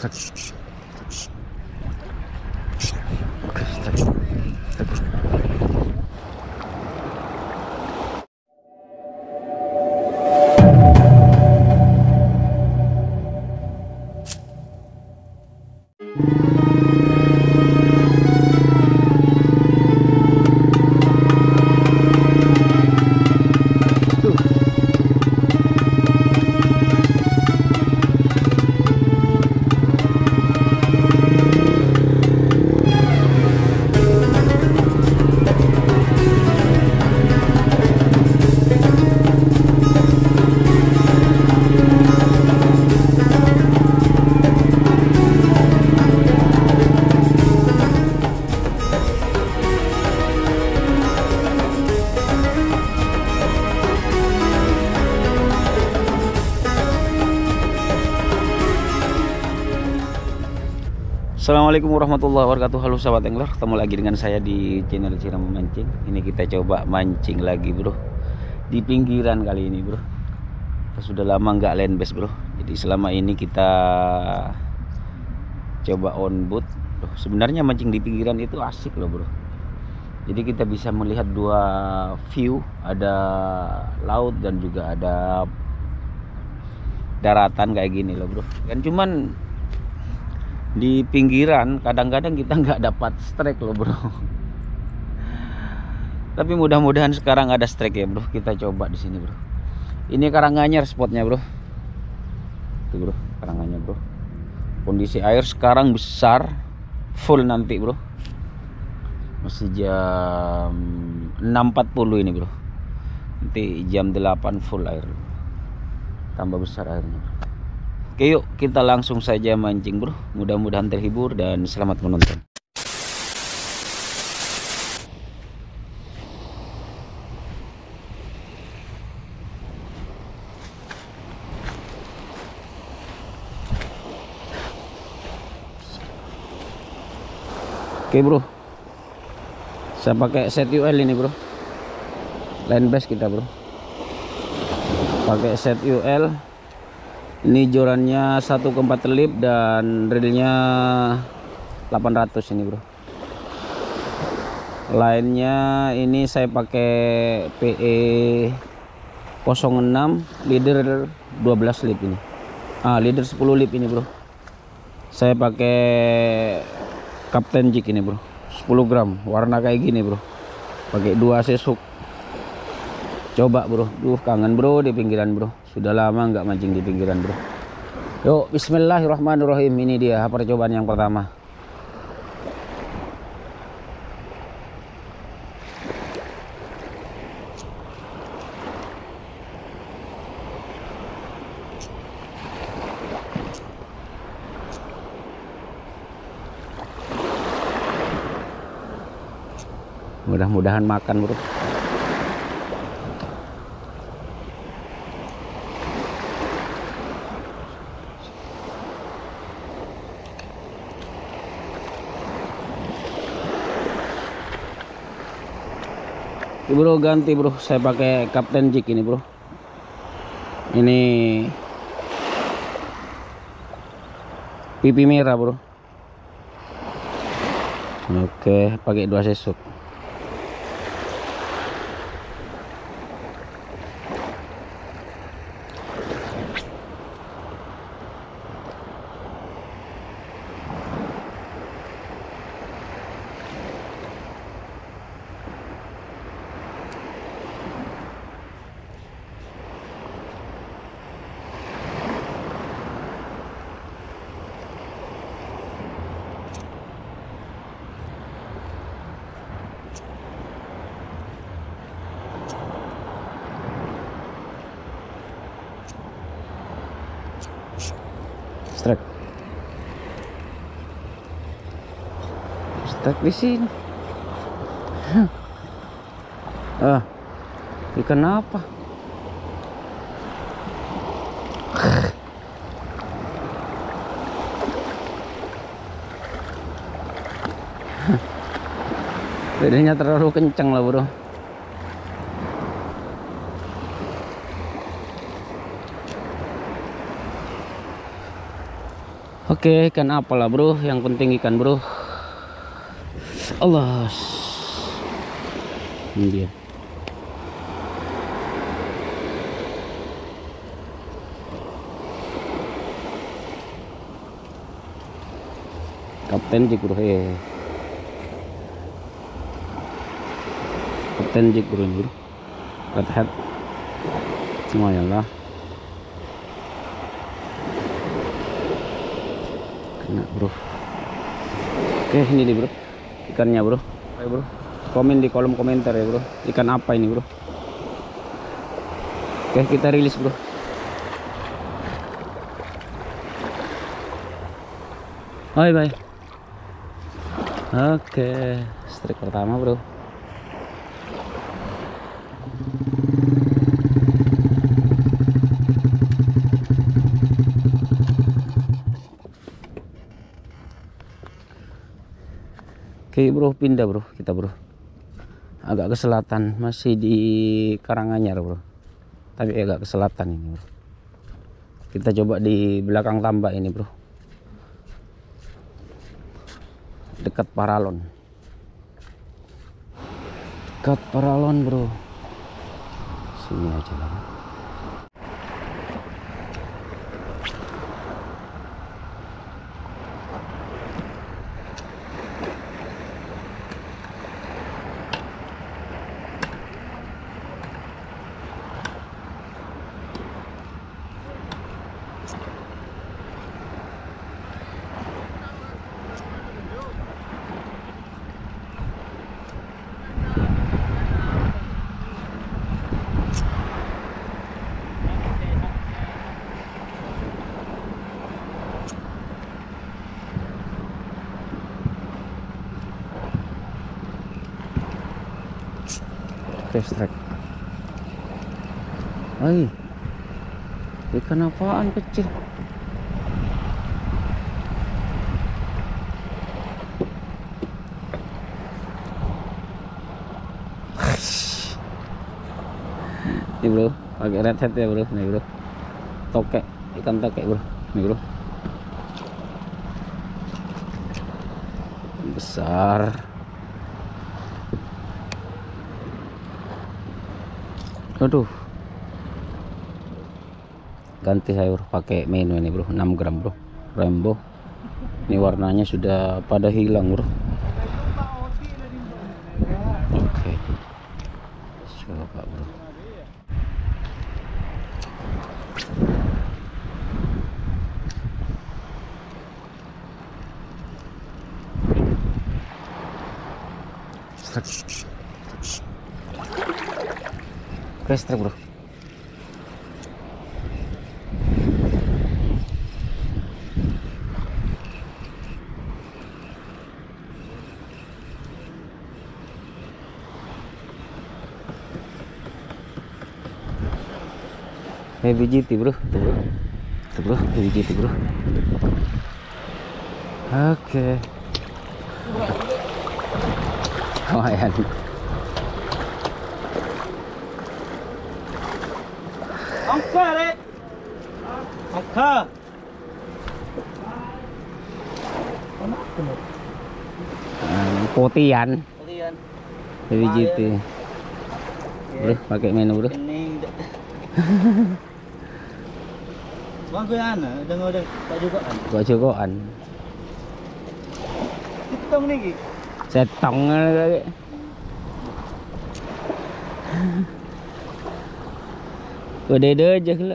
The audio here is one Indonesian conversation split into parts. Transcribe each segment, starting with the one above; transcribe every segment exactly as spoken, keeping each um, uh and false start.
Strike. Oke, strike. Strike. Assalamualaikum warahmatullahi wabarakatuh. Halo sahabat angler, ketemu lagi dengan saya di channel Siram Memancing. Ini kita coba mancing lagi bro, di pinggiran kali ini bro. Kita sudah lama nggak land bass bro, jadi selama ini kita coba on boat bro. Sebenarnya mancing di pinggiran itu asik loh bro, jadi kita bisa melihat dua view, ada laut dan juga ada daratan kayak gini loh bro. Kan cuman di pinggiran kadang-kadang kita nggak dapat strike loh bro. Tapi mudah-mudahan sekarang ada strike ya bro. Kita coba di sini bro. Ini Karanganyar spotnya bro. Tuh bro, Karanganyar bro. Kondisi air sekarang besar, full nanti bro. Masih jam enam empat puluh ini bro. Nanti jam delapan full air. Tambah besar airnya bro. Oke yuk kita langsung saja mancing bro. Mudah-mudahan terhibur dan selamat menonton. Oke bro, saya pakai set U L ini bro, line bass kita bro, pakai set U L. Ini jorannya satu koma empat telip dan reelnya delapan ratus ini bro. Lainnya ini saya pakai P E nol enam leader dua belas lip ini. Ah, leader sepuluh lip ini bro. Saya pakai Captain Jig ini bro, sepuluh gram, warna kayak gini bro. Pakai dua sesuk. Coba bro, duh kangen bro di pinggiran bro. Sudah lama nggak mancing di pinggiran bro. Yuk bismillahirrahmanirrahim. Ini dia percobaan yang pertama. Mudah-mudahan makan bro. Bro ganti bro, saya pakai Captain Jig ini bro. Ini pipi merah bro. Oke, pakai dua sesuk. Strike. Strike di sini. Ah, ikan apa? Pedenya terlalu kencang lah bro. Oke, ikan apalah bro, yang penting ikan bro. Allah, ini dia. Kapten Jik bro, eh. Kapten Jik bro ini bro. Red head. Lumayan lah. Kena bro. Oke, ini nih bro. Ikannya bro. Ayo bro. Komen di kolom komentar ya bro. Ikan apa ini bro? Oke, kita rilis bro. Bye bye. Oke, strike pertama bro. Oke bro, pindah bro kita bro. Agak ke selatan, masih di Karanganyar bro. Tapi agak ke selatan ini bro. Kita coba di belakang tambak ini bro. Dekat Paralon. Dekat Paralon bro. Sini aja lah. Oke, strike. Hai, ikan apaan kecil? Ini bro, pakai red head ya bro, nih bro. Tokek, ikan tokek bro, nih bro. Besar. Aduh, ganti saya bro, pakai menu ini bro, enam gram bro, Rainbow. Ini warnanya sudah pada hilang bro. Oke, coba bro. Strike. Oke, strike bro. Heavy G T bro, tuh bro, tuh bro, Heavy G T bro. Oke, lumayan. Angka deh, angka. Nah, potian, Kalian. Heavy G T. Bro, pakai menu bro. Ini. Bang gue ana, dengar deng, tak juga kan. Gua jogoan. Hitong nih. Setong lagi. Gede aja kalo.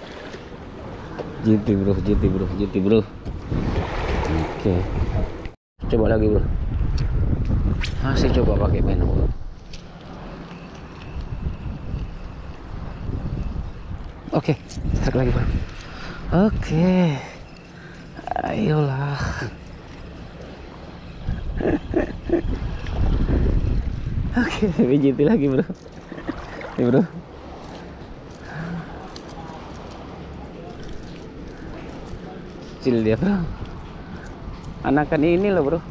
G T bro, G T bro, G T bro. Oke. Coba lagi bro. Masih coba pakai menu bro. Oke, strike lagi bro. Oke, ayolah. Oke, B J T lagi bro. Ini bro. Kecil dia bro. Anakan ini loh bro.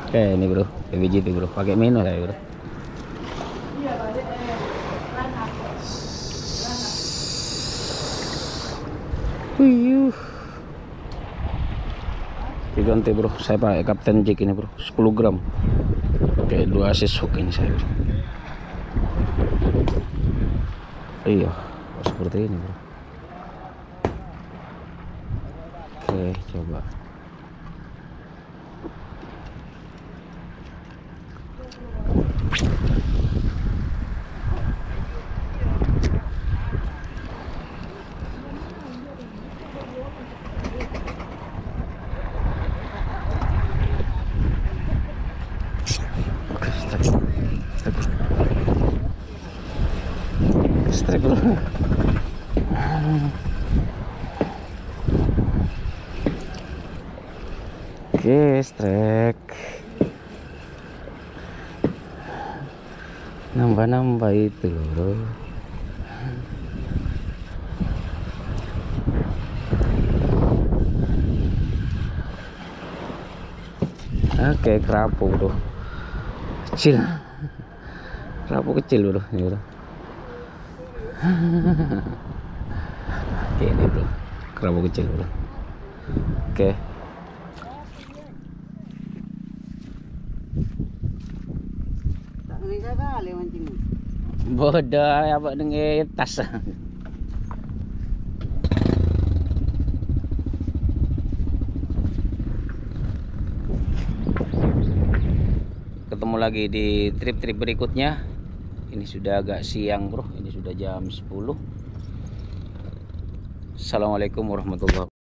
Oke ini bro, P B J T bro, pakai minus saya bro. Wih, diganti bro, saya pakai Captain Jig ini bro, sepuluh gram. Oke, dua asis hook ini saya bro. Iya, seperti ini bro. Oke, coba. Strike bro. Oke, strike. Nambah-nambah itu loh bro. Oke, kerapu bro. Kecil. Kerapu kecil bro, ini bro. Oke ini bro, kerapu kecil bro. Oke. Tak bisa kali mancing. Bodoh apa dengan tas. Ketemu lagi di trip-trip berikutnya. Ini sudah agak siang bro, ini sudah jam sepuluh. Assalamualaikum warahmatullahi wabarakatuh.